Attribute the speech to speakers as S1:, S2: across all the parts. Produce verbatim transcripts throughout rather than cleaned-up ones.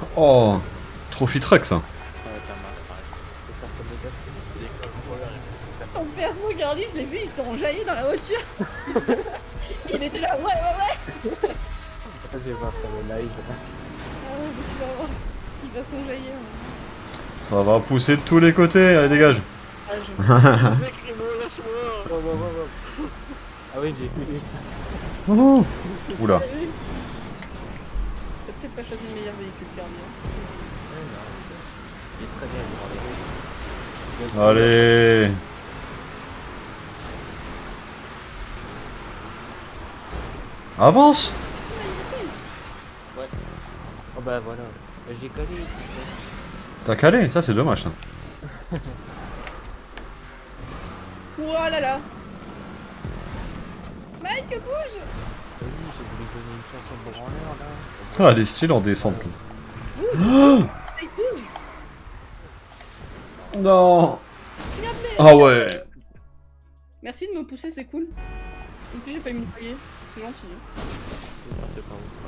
S1: Oh, Trophy Truck ça.
S2: Ton perso, regardez, je l'ai vu, ils sont enjaillés dans la voiture. Il était là, ouais, ouais, ouais.
S3: Je vais voir ça le live.
S2: Ah ouais, mais tu vas voir. Il va s'enjailler. Hein.
S1: Ça va pousser de tous les côtés, allez dégage.
S2: Ah, je...
S3: Ah oui, j'ai vu.
S1: Ouh. Oula.
S2: T'as peut-être pas choisi le meilleur véhicule cardio.
S3: Il est très bien.
S1: Allez. Avance.
S3: Ouais. Oh bah voilà. J'ai collé.
S1: T'as calé, ça c'est dommage ça.
S2: Oh là là. Mike, bouge.
S3: Oui, j'ai voulu donner une chance au branleur là.
S1: Ah, elle est stylée en descente.
S2: Bouge.
S1: Oh
S2: Mike, bouge.
S1: non.
S2: Regarde-les.
S1: Ah ouais.
S2: Merci de me pousser, c'est cool. En plus, j'ai failli me noyer. C'est gentil.
S3: C'est pas ouf.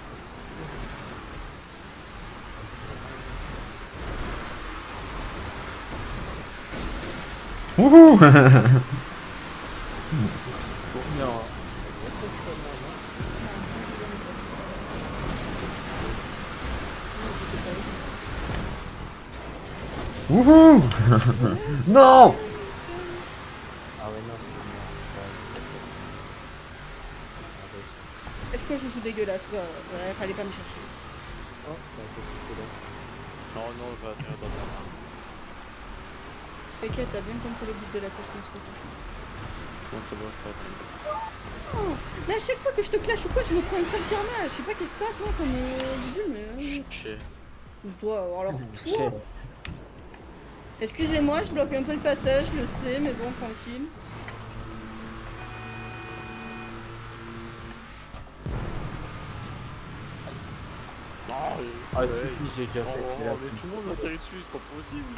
S1: Wouhou.
S3: Non.
S1: Wouhou. Non.
S3: Ah ouais, non, c'est
S2: Est-ce que je joue dégueulasse? Ouais, ouais, fallait pas me chercher.
S3: Oh, bah, qu'est-ce que c'est là? Non, non, je vais atterrir dans ta main.
S2: T'inquiète, t'as bien compris le but de la course.
S3: Bon, c'est bon, je peux atterrir.
S2: Oh, mais à chaque fois que je te clash ou quoi, je me prends une sale karma. Je sais pas qu'est-ce que t'as, toi, comme euh, bidule, mais. Euh...
S3: Chier.
S2: Toi, alors toi. Excusez-moi, je bloque un peu le passage, je le sais, mais bon, tranquille.
S3: Ah, ouais, j'ai déjà fait.
S4: Oh, mais tout le monde m'atterrit dessus, c'est pas possible.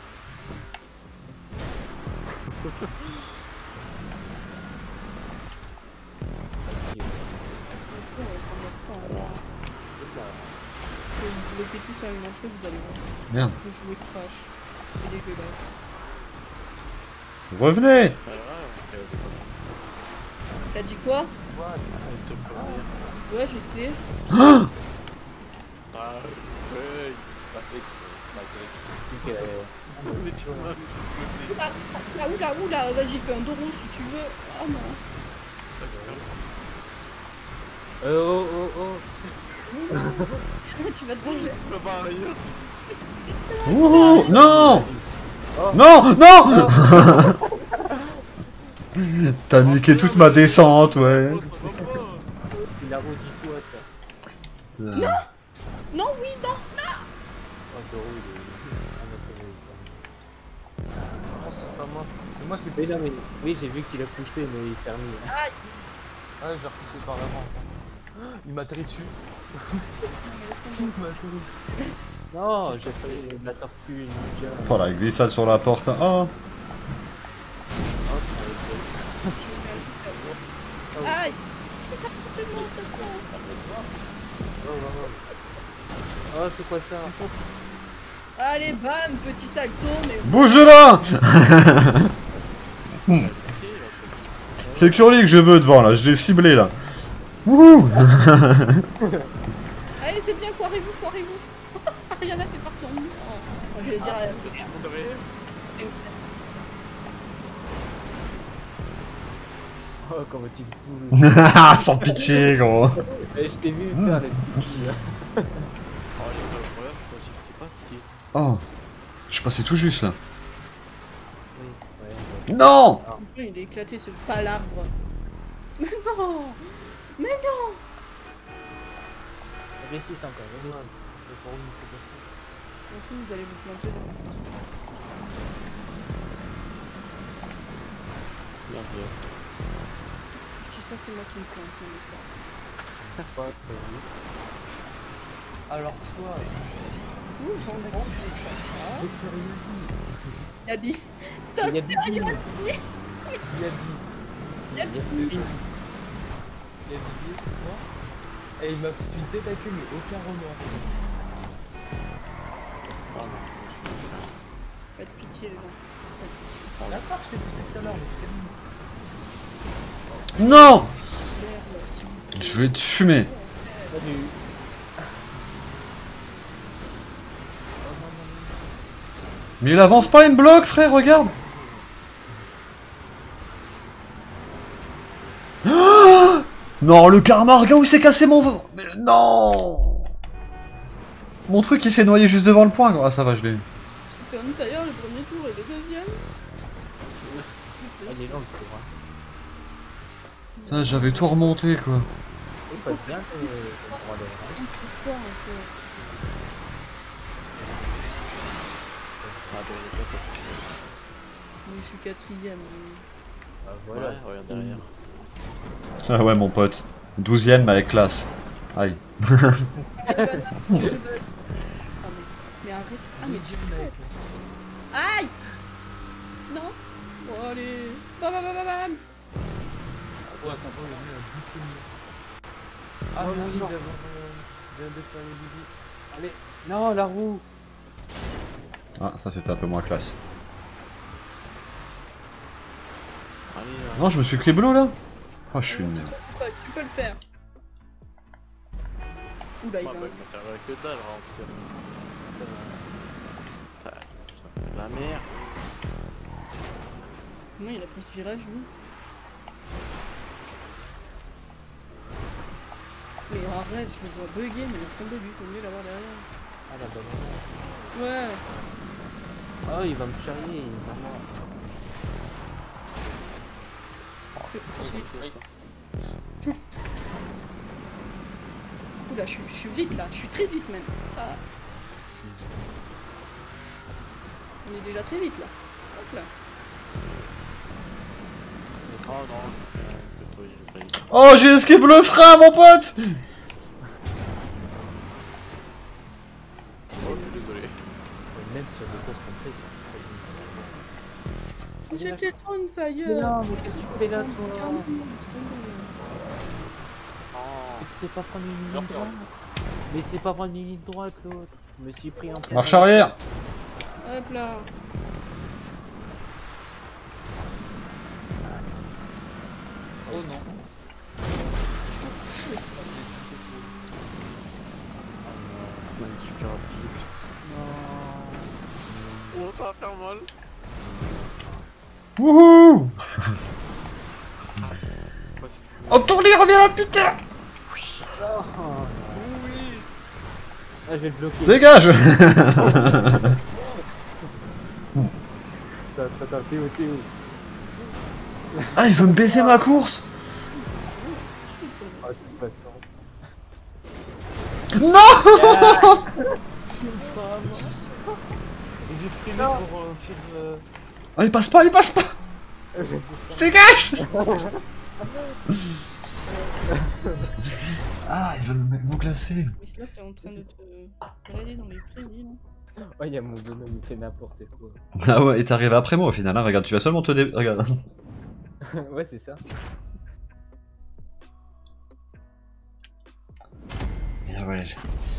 S2: Vous bloquez tous à une entrée, vous allez voir.
S1: Merde.
S2: Vous jouez crash. C'est dégueulasse.
S1: Revenez.
S2: T'as dit quoi? Ouais, je sais.
S1: Ah.
S4: Ah, ouais, pas exprès,
S2: Ah, ah, oula, oula, vas-y, fais un dos rond si tu veux. Oh non.
S3: Euh, oh, oh, oh.
S2: Tu vas te venger.
S1: Ouh. Non. Non, non. T'as niqué toute ma descente, ouais.
S3: C'est la roue du toit, ça.
S2: Non. Non, oui, non, non.
S3: Oh, ce roue, il est...
S4: Non, c'est pas moi, c'est moi qui ai
S3: Mais
S4: poussé.
S3: non, mais... Oui, j'ai vu qu'il a poussé, mais il est fermé.
S2: Aïe.
S4: Ah, je l'ai repoussé par l'avant. Il m'a atterri dessus. Il m'a atterri dessus.
S3: Non, j'ai fait la tortue ninja.
S1: Oh la glissade sur la porte. Oh.
S2: Aïe.
S3: Oh, c'est quoi ça?
S2: Allez, bam, petit salto, mais...
S1: Bouge là. C'est Curly que je veux devant là, je l'ai ciblé là. Wouhou.
S2: Allez, c'est bien, foirez-vous, foirez-vous. Rien à fait par son nom. Oh, je vais dire... euh,
S3: Oh, comme une petite boule.
S1: Sans pitié gros.
S3: Eh, je t'ai vu faire les petites billes.
S4: Oh, les problème, je sais pas si.
S1: Oh. Je suis passé tout juste là.
S3: Oui, c'est vrai.
S1: Non.
S2: Il est éclaté ce palabre. Mais non. Mais non.
S3: Réussis encore, réussis.
S2: Surtout, vous allez vous planter.
S4: Bien, bien.
S2: Je dis ça, c'est moi qui me plante, mais ça.
S3: Pas très vite.
S4: Alors, toi,
S2: Ouh, j'en ai
S3: Docteur
S2: Yabi.
S3: Il y a
S2: Docteur
S3: Bibi.
S2: Yabi.
S4: il y a dit.
S3: Il y a Bibi.
S4: Il y a Didier, c'est moi. Et il m'a foutu une tête à queue, mais aucun remords.
S2: pied les gens.
S4: D'accord, c'est poussé tout à l'heure, mais c'est bon.
S1: Non!
S2: Merde, s'il vous plaît.
S1: Je vais te fumer.
S5: Salut.
S1: Mais il avance pas, il me bloque, frère, regarde! Ah non, le karma, regarde où il s'est cassé mon... Mais non! Mon truc, il s'est noyé juste devant le point. Ah, ça va, je l'ai eu.
S2: C'était un tailleur le premier tour et le deuxième.
S5: Ah, il est long le tour. Hein.
S1: Putain, j'avais tout remonté, quoi.
S5: Il passe bien ton ton droit d'air. Hein.
S2: Un peu fort, un peu.
S3: Ah, ben, il est pas top.
S2: Oui, je suis quatrième.
S5: Ah,
S3: Voilà,
S5: voilà.
S3: regarde derrière.
S1: Ah ouais, mon pote. douzième avec classe. Aïe.
S2: Ah, je veux- je veux- Ah, mais... mais arrête. Ah, mais tu aïe. Non. Bon, allez. Bam, bam, bam, bam, bam.
S4: Ouais, attends, il a mis un bouclier. Ah,
S5: Oh,
S4: merci
S5: non.
S4: d'avoir euh, de de faire les bibis.
S5: Allez. Non, la roue.
S1: Ah, ça c'était un peu moins classe.
S3: Allez, là.
S1: Non, je me suis criblo là. Oh, je suis une
S2: Tu
S1: merde.
S2: peux, tu peux le faire. Oula, il
S3: Ah,
S2: va.
S3: bah, ça servait que dalle, remplir. Ah, putain. La merde.
S2: Non, il a pris ce virage, lui. Mais arrête, je le vois bugger, mais laisse tomber lui, faut mieux l'avoir derrière.
S5: Ah, la bonne.
S2: Ouais.
S5: Oh, il va me charrier. Vraiment.
S2: Oula, je, suis- je suis vite là, je suis très vite même. Ah. On est déjà très vite là. Hop là.
S3: Oh non, euh, que toi, j'ai pas eu.
S1: Oh, j'ai esquivé le frein, mon pote!
S3: Oh, je suis désolé.
S5: Même sur des courses comme ça, ils sont
S2: J'étais on
S5: Mais
S2: fire.
S5: non, mais qu'est-ce que tu fais là, toi?
S3: Oh,
S5: Tu sais pas prendre une ligne
S3: Leur
S5: droite. Mais c'est pas prendre une ligne droite, l'autre. Je me suis pris en plein.
S1: Marche arrière!
S2: Hop là.
S4: Oh non.
S3: on est super abusé. Oh, ça va faire mal.
S1: Wouhou!
S3: Quoi, c'est-
S1: Oh, tournez, reviens, putain!
S5: Ah,
S3: Oui.
S5: je vais le bloquer.
S1: Dégage!
S5: Attends, attends, t'es où, t'es où?
S1: Ah, il veut me baiser ma course!
S5: Ah, c'est pas ça.
S1: Non!
S4: Et j'ai freiné pour euh, tir. Euh...
S1: Ah, il passe pas, il passe pas! Dégage! Ah, il veut me mettre mon glacé.
S2: Mais c'est là que t'es en train de te balader dans les prairies là.
S5: Oh, y'a mon bonhomme, il fait n'importe quoi.
S1: Ah ouais, et t'arrives après moi au final, hein, regarde, tu vas seulement te dé... Regarde.
S5: Ouais, c'est ça.
S1: Ah ouais.